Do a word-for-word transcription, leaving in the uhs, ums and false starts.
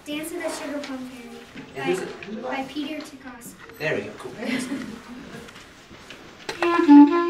Dance of the Sugar Plum Fairy And by, who's it? by Peter Tchaikovsky. There we go. Cool.